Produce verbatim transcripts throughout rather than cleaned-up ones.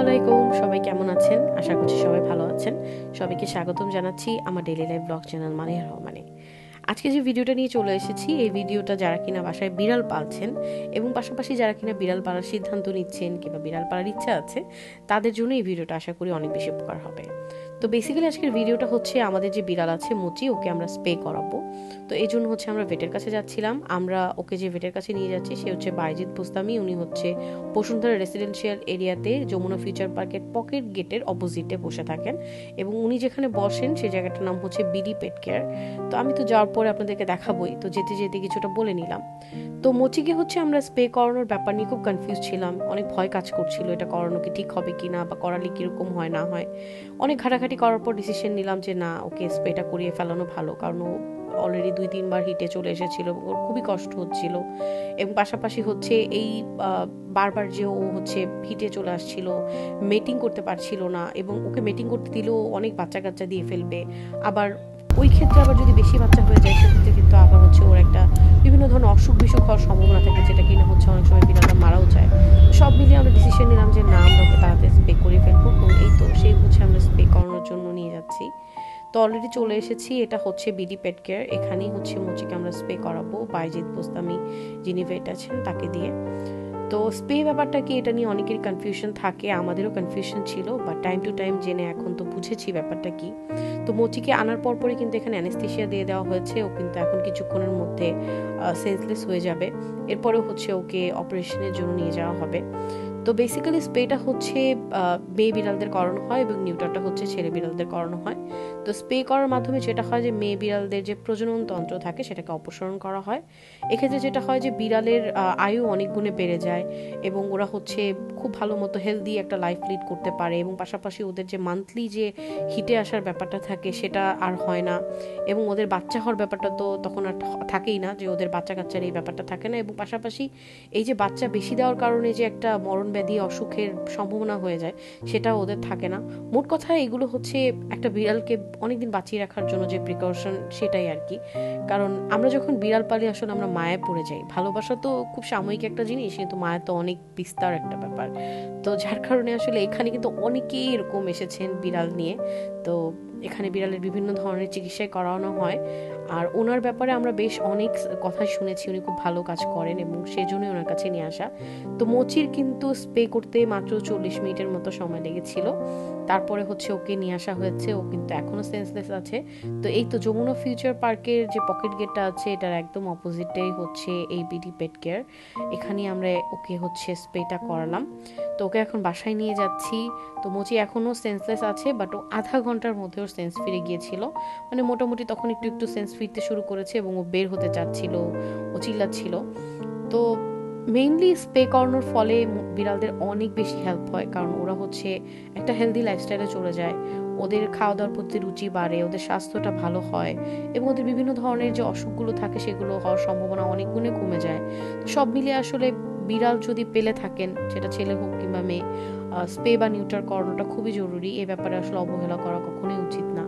আসসালামু আলাইকুম সবাই কেমন আছেন আশা করছি সবাই ভালো আছেন সবাইকে স্বাগতম জানাচ্ছি আমার ডেইলি লাইফ ব্লগ চ্যানেল মানে রহমানে আজকে যে ভিডিওটা নিয়ে চলে এসেছি এই ভিডিওটা যারা কিনা বাসায় বিড়াল পালছেন এবং পাশাপাশি যারা কিনা বিড়াল পালার সিদ্ধান্ত নিচ্ছেন কিংবা বিড়াল পালার ইচ্ছা আছে তাদের জন্য এই ভিডিওটা আশা করি অনেক বেশি উপকার হবে তো বেসিক্যালি আজকের ভিডিওটা হচ্ছে আমাদের যে বিড়াল আছে মুচি ওকে আমরা স্পে করাবো তো এই জন্য হচ্ছে আমরা ভেটের কাছে যাচ্ছিলাম আমরা ওকে যে ভেটের কাছে নিয়ে যাচ্ছি সে হচ্ছে বাইজিৎ বোস্তামি উনি হচ্ছে বসুন্ধরা রেসিডেন্সিয়াল এরিয়াতে যমুনা ফিউচার পার্কের পকেট গেটের অপোজিটে বসে থাকেন এবং উনি যেখানে বসেন সেই জায়গাটার নাম হচ্ছে বিডি পেট কেয়ার তো আমি তো যাওয়ার পরে আপনাদেরকে দেখাবোই তো যেতে যেতে কিছুটা বলে নিলাম তো মুচিকে হচ্ছে আমরা স্পে করানোর ব্যাপার নিয়ে খুব কনফিউজ ছিলাম অনেক ভয় কাজ করছিল এটা করানো কি ঠিক হবে কি না বা করালে কিরকম হয় না হয় অনেক ঘাটাঘাটি করার পর ডিসিশন নিলাম যে না ওকে স্পেটা করিয়ে ফেলানো ভালো কারণ ও অলরেডি দুই তিনবার হিটে চলে এসেছিল ওর খুবই কষ্ট হচ্ছিল এবং পাশাপাশি হচ্ছে এই বারবার যে ও হচ্ছে হিটে চলে আসছিল মেটিং করতে পারছিল না এবং ওকে মেটিং করতে দিলেও অনেক বাচ্চা কাচ্চা দিয়ে ফেলবে আবার ওই ক্ষেত্রে আবার যদি বেশি বাচ্চা হয়ে যায় সেক্ষেত্রে কিন্তু আবার হচ্ছে ওর একটা বিভিন্ন ধরনের অসুখ বিসুখ হওয়ার সম্ভাবনা থাকে যেটা কিনা হচ্ছে অনেক সময় বিড়ালটা মারাও যায় সব মিলিয়ে আমরা ডিসিশন নিলাম যে না আমরা ওকে তাড়াতাড়ি স্পে করে ফেলবো এবং এই তো সেই হচ্ছে আমরা স্পে করানোর জন্য নিয়ে যাচ্ছি তো অলরেডি চলে এসেছি এটা হচ্ছে বিডি পেট কেয়ার এখানেই হচ্ছে মুচিকে আমরা স্পে করাবো বাইজিৎ বোস্তামি যিনি ভেট আছেন তাকে দিয়ে তো স্পে ব্যাপারটা কি এটা নিয়ে অনেকের কনফিউশন থাকে আমাদেরও কনফিউশন ছিল বাট টাইম টু টাইম জেনে এখন তো বুঝেছি ব্যাপারটা কি তো মুচিকে আনার পর পরে কিন্তু এখানে অ্যানেস্থেশিয়া দিয়ে দেওয়া হয়েছে ও কিন্তু এখন কিছুক্ষণের মধ্যে সেন্সলেস হয়ে যাবে এরপরেও হচ্ছে ওকে অপারেশনের জন্য নিয়ে যাওয়া হবে তো বেসিক্যালি স্পেটা হচ্ছে মেয়ে বিড়ালদের করানো হয় এবং নিউটারটা হচ্ছে ছেলে বিড়ালদের করানো হয় তো স্পে করার মাধ্যমে যেটা হয় যে মেয়ে বিড়ালদের যে প্রজনন তন্ত্র থাকে সেটাকে অপসারণ করা হয় এক্ষেত্রে যেটা হয় যে বিড়ালের আয়ু অনেক গুণে বেড়ে যায় এবং ওরা হচ্ছে খুব ভালো মতো হেলদি একটা লাইফ লিড করতে পারে এবং পাশাপাশি ওদের যে মান্থলি যে হিটে আসার ব্যাপারটা থাকে সেটা আর হয় না এবং ওদের বাচ্চা হওয়ার ব্যাপারটা তো তখন আর থাকেই না যে ওদের বাচ্চা কাচ্চার এই ব্যাপারটা থাকে না এবং পাশাপাশি এই যে বাচ্চা বেশি দেওয়ার কারণে যে একটা মরণ ব্যাধি অসুখের সম্ভাবনা হয়ে যায় সেটা ওদের থাকে না মোট কথা এগুলো হচ্ছে একটা বিড়ালকে অনেকদিন বাঁচিয়ে রাখার জন্য যে প্রিকশন সেটাই আর কি কারণ আমরা যখন বিড়াল পালি আসলে আমরা মায়ে পড়ে যাই ভালোবাসা তো খুব সাময়িক একটা জিনিস কিন্তু মায়া তো অনেক বিস্তার একটা ব্যাপার তো যার কারণে আসলে এখানে কিন্তু অনেকেই এরকম এসেছেন বিড়াল নিয়ে তো এখানে বিড়ালের বিভিন্ন ধরনের চিকিৎসায় করানো হয় আর ওনার ব্যাপারে আমরা বেশ অনেক কথাই শুনেছি উনি খুব ভালো কাজ করেন এবং সেই জন্যই ওনার কাছে নিয়ে আসা তো মুচির কিন্তু স্পে করতে মাত্র চল্লিশ মিনিটের মতো সময় লেগেছিল তারপরে হচ্ছে ওকে নিয়ে আসা হয়েছে ও কিন্তু এখনো সেন্সলেস আছে তো এই তো যমুনা ফিউচার পার্কের যে পকেট গেটটা আছে এটার একদম অপোজিটেই হচ্ছে এই বিডি পেট কেয়ার এখানে আমরা ওকে হচ্ছে স্পেটা করালাম তো ওকে এখন বাসায় নিয়ে যাচ্ছি তো মুচি এখনো সেন্সলেস আছে বাট ও আধা ঘন্টার মধ্যে ওর সেন্স ফিরে গিয়েছিল মানে মোটামুটি তখন একটু একটু সেন্স ফিরতে শুরু করেছে এবং ও বের হতে চাচ্ছিল ও চিল্লাচ্ছিল তো মেইনলি স্পে করানোর ফলে বিড়ালদের অনেক বেশি হেল্প হয় কারণ ওরা হচ্ছে একটা হেলদি লাইফস্টাইলে চলে যায় ওদের খাওয়া দাওয়ার প্রতি রুচি বাড়ে ওদের স্বাস্থ্যটা ভালো হয় এবং ওদের বিভিন্ন ধরনের যে অসুখগুলো থাকে সেগুলো হওয়ার সম্ভাবনা অনেক গুণে কমে যায় তো সব মিলিয়ে আসলে বিড়াল যদি পেলে থাকেন সেটা ছেলে হোক কিংবা মেয়ে স্পে বা নিউটার করানোটা খুবই জরুরি এ ব্যাপারে আসলে অবহেলা করা কখনোই উচিত না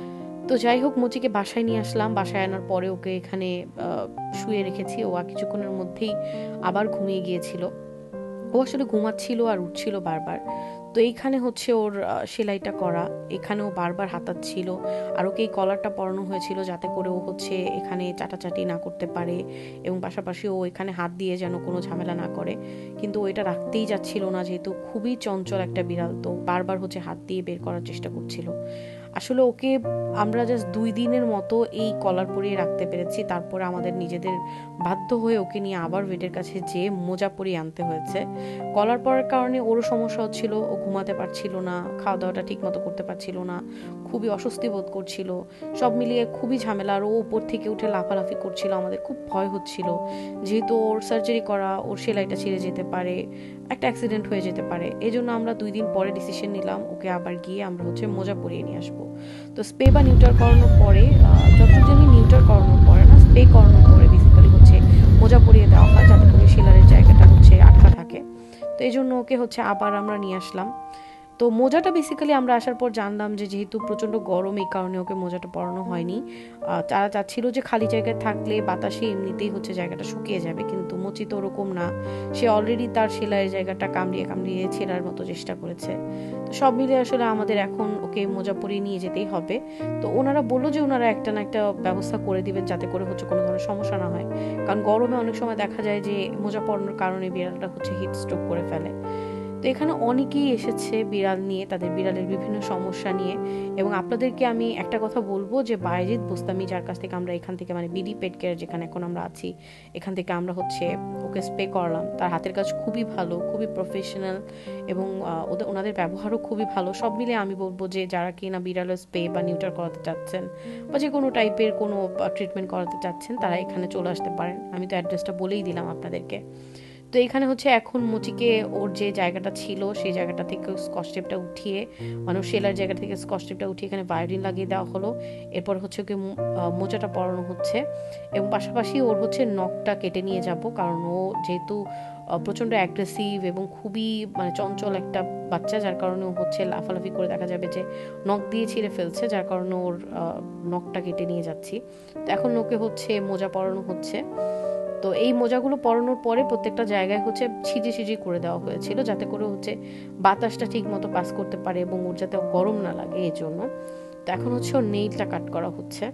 তো যাই হোক মুচিকে বাসায় নিয়ে আসলাম বাসায় আনার পরে ওকে এখানে শুয়ে রেখেছি ও আর কিছুক্ষণের মধ্যেই আবার ঘুমিয়ে গিয়েছিল ও আসলে ঘুমাচ্ছিল আর উঠছিল বারবার তো এইখানে হচ্ছে ওর সেলাইটা করা এখানেও বারবার হাতাচ্ছিল আর ওকে এই কলারটা পরানো হয়েছিল যাতে করে ও হচ্ছে এখানে চাটাচাটি না করতে পারে এবং পাশাপাশি ও এখানে হাত দিয়ে যেন কোনো ঝামেলা না করে কিন্তু ও এটা রাখতেই যাচ্ছিল না যেহেতু খুবই চঞ্চল একটা বিড়াল তো বারবার হচ্ছে হাত দিয়ে বের করার চেষ্টা করছিল আসলে ওকে আমরা জাস্ট দুই দিনের মতো এই কলার পরিয়ে রাখতে পেরেছি তারপরে আমাদের নিজেদের বাধ্য হয়ে ওকে নিয়ে আবার ভেটের কাছে যেয়ে মোজা পরিয়ে আনতে হয়েছে কলার পরার কারণে ওরও সমস্যা হচ্ছিল ও ঘুমাতে পারছিল না খাওয়া দাওয়াটা ঠিক মতো করতে পারছিল না খুবই অস্বস্তি বোধ করছিল সব মিলিয়ে খুবই ঝামেলা আর ও উপর থেকে উঠে লাফালাফি করছিল আমাদের খুব ভয় হচ্ছিল যেহেতু ওর সার্জারি করা ওর সেলাইটা ছিঁড়ে যেতে পারে একটা অ্যাক্সিডেন্ট হয়ে যেতে পারে এই জন্য আমরা দুই দিন পরে ডিসিশন নিলাম ওকে আবার গিয়ে আমরা হচ্ছে মোজা পরিয়ে নিয়ে আসবো তো স্পে বা নিউটার করানোর পরে যতজনই নিউটার করানোর পরে না স্পে করানোর পরে বেসিক্যালি হচ্ছে মোজা পরিয়ে দেওয়া হয় যাতে করে শিলারের জায়গাটা হচ্ছে আটকা থাকে তো এই জন্য ওকে হচ্ছে আবার আমরা নিয়ে আসলাম তো মোজাটা বেসিক্যালি আমরা আসার পর জানলাম যে যেহেতু প্রচণ্ড গরম এই কারণে ওকে মোজাটা পরানো হয়নি। তারা চাচ্ছিল যে খালি জায়গায় থাকলে বাতাসে এমনিতেই হচ্ছে জায়গাটা শুকিয়ে যাবে, কিন্তু মুচি তো ওরকম না, সে অলরেডি তার সেলাইয়ের জায়গাটা কামড়িয়ে কামড়িয়ে ছেঁড়ার মতো চেষ্টা করেছে। তো সব মিলিয়ে আসলে আমাদের এখন ওকে মোজা পরিয়ে নিয়ে যেতেই হবে। তো ওনারা বললো যে ওনারা একটা না একটা ব্যবস্থা করে দিবেন যাতে করে হচ্ছে কোনো ধরনের সমস্যা না হয়, কারণ গরমে অনেক সময় দেখা যায় যে মোজা পরানোর কারণে বিড়ালটা হচ্ছে হিট স্ট্রোক করে ফেলে। তো এখানে অনেকেই এসেছে বিড়াল নিয়ে, তাদের বিড়ালের বিভিন্ন সমস্যা নিয়ে। এবং আপনাদেরকে আমি একটা কথা বলবো যে বায়েজিদ বোস্তামি, যার কাছ থেকে আমরা এখান থেকে মানে বিডি পেট কেয়ার যেখানে এখন আমরা আছি, এখান থেকে আমরা হচ্ছে ওকে স্পে করলাম, তার হাতের কাজ খুবই ভালো, খুবই প্রফেশনাল, এবং ওদের ওনাদের ব্যবহারও খুবই ভালো। সব মিলে আমি বলবো যে যারা কিনা বিড়ালের স্পে বা নিউটার করাতে চাচ্ছেন বা যে কোনো টাইপের কোনো ট্রিটমেন্ট করাতে চাচ্ছেন তারা এখানে চলে আসতে পারেন। আমি তো অ্যাড্রেসটা বলেই দিলাম আপনাদেরকে। তো এখানে হচ্ছে এখন মুচিকে ওর যে জায়গাটা ছিল সেই জায়গাটা থেকে স্কচ টেপটা উঠিয়ে, মানে সেলার জায়গা থেকে স্কচ টেপটা উঠিয়ে এখানে বায়োডিন লাগিয়ে দেওয়া হলো। এরপর হচ্ছে ওকে মোজাটা পরানো হচ্ছে, এবং পাশাপাশি ওর হচ্ছে নখটা কেটে নিয়ে যাব, কারণ ও যেহেতু প্রচণ্ড অ্যাগ্রেসিভ এবং খুবই মানে চঞ্চল একটা বাচ্চা, যার কারণে ও হচ্ছে লাফালাফি করে দেখা যাবে যে নখ দিয়ে ছিঁড়ে ফেলছে, যার কারণে ওর নখটা কেটে নিয়ে যাচ্ছি। তো এখন ওকে হচ্ছে মোজা পরানো হচ্ছে। তো এই মোজাগুলো পরানোর পরে প্রত্যেকটা জায়গায় হচ্ছে ছিজি ছিজি করে দেওয়া হয়েছিল যাতে করে হচ্ছে বাতাসটা ঠিক মতো পাস করতে পারে এবং ওর যাতে গরম না লাগে এই জন্য। তো এখন হচ্ছে ওর নেইলটা কাট করা হচ্ছে।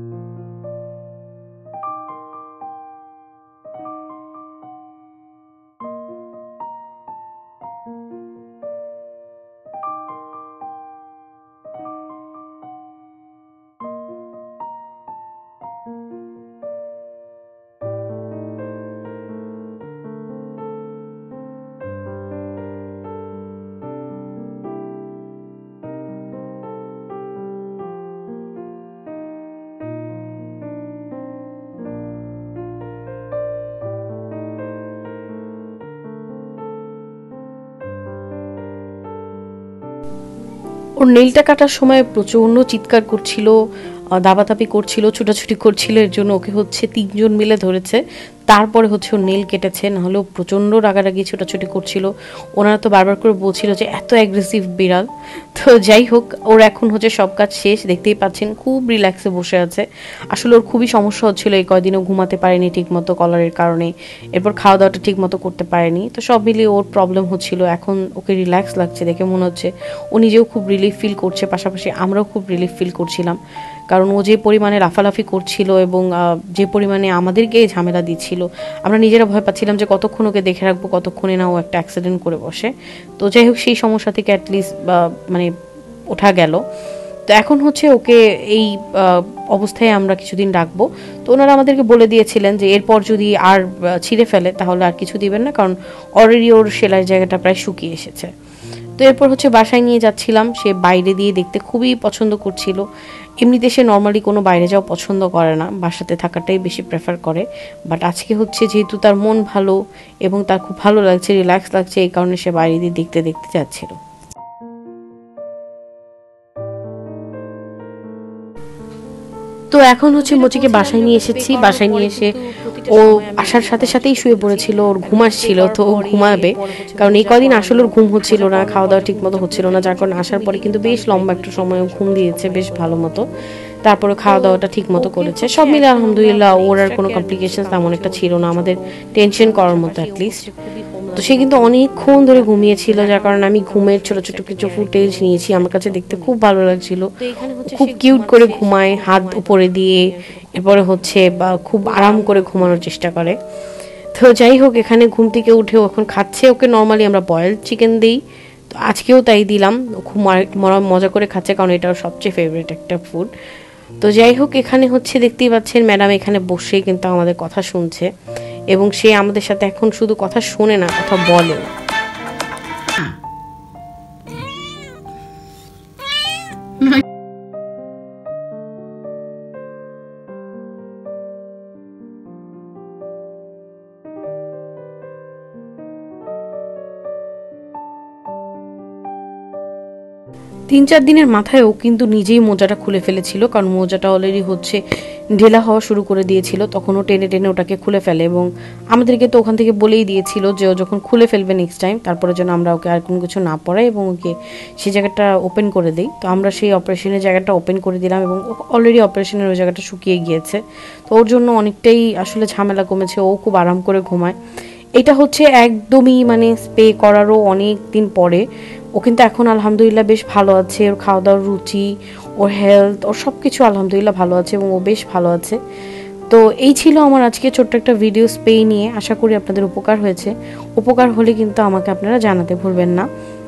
ওর নেইলটা কাটার সময় প্রচণ্ড চিৎকার করছিল, দাবাতাপি করছিল, ছুটাছুটি করছিল, এর জন্য ওকে হচ্ছে তিনজন মিলে ধরেছে, তারপরে হচ্ছে ওর নেল কেটেছে, নাহলেও প্রচণ্ড রাগারাগি ছোটাছুটি করছিল। ওনারা তো বারবার করে বলছিল যে এত অ্যাগ্রেসিভ বিড়াল। তো যাই হোক, ওর এখন হচ্ছে সব কাজ শেষ, দেখতেই পাচ্ছেন খুব রিল্যাক্সে বসে আছে। আসলে ওর খুবই সমস্যা হচ্ছিল, এই কয়দিনও ঘুমাতে পারেনি ঠিক মতো কলারের কারণে, এরপর খাওয়া দাওয়াটা ঠিক মতো করতে পারেনি। তো সব মিলিয়ে ওর প্রবলেম হচ্ছিল। এখন ওকে রিল্যাক্স লাগছে, দেখে মনে হচ্ছে ও নিজেও খুব রিলিফ ফিল করছে, পাশাপাশি আমরাও খুব রিলিফ ফিল করছিলাম, কারণ ও যে পরিমাণে লাফালাফি করছিল এবং যে পরিমাণে আমাদেরকে ঝামেলা দিচ্ছিল, আমরা নিজেরা ভয় পাচ্ছিলাম যে কতক্ষণ ওকে দেখে রাখবো, কতক্ষণে না ও একটা অ্যাক্সিডেন্ট করে বসে। তো যাই হোক, সেই সমস্যা থেকে অ্যাটলিস্ট মানে ওঠা গেল। তো এখন হচ্ছে ওকে এই অবস্থায় আমরা কিছুদিন রাখবো। তো ওনারা আমাদেরকে বলে দিয়েছিলেন যে এরপর যদি আর ছিঁড়ে ফেলে তাহলে আর কিছু দিবেন না, কারণ অলরেডি ওর সেলাইয়ের জায়গাটা প্রায় শুকিয়ে এসেছে। তো এরপর হচ্ছে বাসায় নিয়ে যাচ্ছিলাম, সে বাইরে দিয়ে দেখতে খুবই পছন্দ করছিল। এমনিতে সে নর্মালি কোনো বাইরে যাওয়া পছন্দ করে না, বাসাতে থাকাটাই বেশি প্রেফার করে। বাট আজকে হচ্ছে যেহেতু তার মন ভালো এবং তার খুব ভালো লাগছে, রিল্যাক্স লাগছে, এই কারণে সে বাইরে দিয়ে দেখতে দেখতে যাচ্ছিল। তো এখন হচ্ছে মুচিকে বাসায় নিয়ে এসেছি। বাসায় নিয়ে এসে ও আসার সাথে সাথেই শুয়ে পড়েছিল, ওর ঘুম আসছিল, তো ও ঘুমাবে, কারণ এই কদিন আসলে ওর ঘুম হচ্ছিল না, খাওয়া দাওয়া ঠিক মতো হচ্ছিল না, যার কারণে আসার পরে কিন্তু বেশ লম্বা একটা সময় ঘুম দিয়েছে বেশ ভালো মতো, তারপরে খাওয়া দাওয়াটা ঠিক মতো করেছে। সব মিলে আলহামদুলিল্লাহ ওর আর কোনো কমপ্লিকেশন তেমন একটা ছিল না আমাদের টেনশন করার মতো অ্যাটলিস্ট। তো সে কিন্তু অনেকক্ষণ ধরে ঘুমিয়েছিল, যার কারণে আমি ঘুমের ছোট ছোট কিছু ফুটেজ নিয়েছি, আমার কাছে দেখতে খুব ভালো লাগছিল। খুব কিউট করে ঘুমায়, হাত উপরে দিয়ে, এরপরে হচ্ছে বা খুব আরাম করে ঘুমানোর চেষ্টা করে। তো যাই হোক, এখানে ঘুম থেকে উঠেও এখন খাচ্ছে। ওকে নর্মালি আমরা বয়েলড চিকেন দিই, তো আজকেও তাই দিলাম, খুব মজা করে খাচ্ছে, কারণ এটা ওর সবচেয়ে ফেভারিট একটা ফুড। তো যাই হোক, এখানে হচ্ছে দেখতেই পাচ্ছেন ম্যাডাম এখানে বসে কিন্তু আমাদের কথা শুনছে, এবং সে আমাদের সাথে এখন শুধু কথা শোনে না, কথা বলে। তিন চার দিনের মাথায় ও কিন্তু নিজেই মোজাটা খুলে ফেলেছিল, কারণ মোজাটা অলরেডি হচ্ছে ঢেলা হওয়া শুরু করে দিয়েছিল। তখন ও টেনে টেনে ওটাকে খুলে ফেলে এবং আমাদেরকে তো ওখান থেকে বলেই দিয়েছিল যে ও যখন খুলে ফেলবে নেক্সট টাইম তারপরে যেন আমরা ওকে আর কোনো কিছু না পড়াই এবং ওকে সেই জায়গাটা ওপেন করে দিই। তো আমরা সেই অপারেশনের জায়গাটা ওপেন করে দিলাম এবং অলরেডি অপারেশনের ওই জায়গাটা শুকিয়ে গিয়েছে। তো ওর জন্য অনেকটাই আসলে ঝামেলা কমেছে, ও খুব আরাম করে ঘুমায়। এটা হচ্ছে একদমই মানে স্পে করারও অনেক দিন পরে। ও কিন্তু এখন আলহামদুলিল্লাহ বেশ ভালো আছে, ওর খাওয়া দাওয়ার রুচি, ওর হেলথ, ওর সব কিছু আলহামদুলিল্লাহ ভালো আছে এবং ও বেশ ভালো আছে। তো এই ছিল আমার আজকে ছোট্ট একটা ভিডিও স্পে নিয়ে। আশা করি আপনাদের উপকার হয়েছে। উপকার হলে কিন্তু আমাকে আপনারা জানাতে ভুলবেন না।